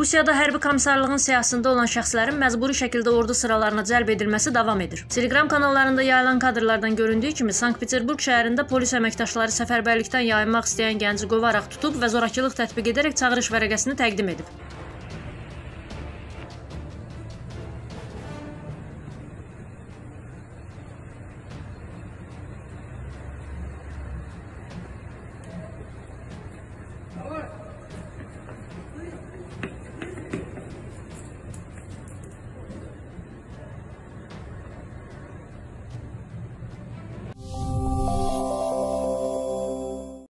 Rusiyada hərbi komissarlığın siyahısında olan şəxslərin məcburi şəkildə ordu sıralarına cəlb edilməsi davam edir. Telegram kanallarında yayılan kadrlardan göründüyü kimi Sankt-Peterburq şəhərində polis əməkdaşları səfərbərlikdən yayınmaq istəyən gənci qovaraq tutub və zorakılıq tətbiq edərək çağırış vərəqəsini təqdim edib.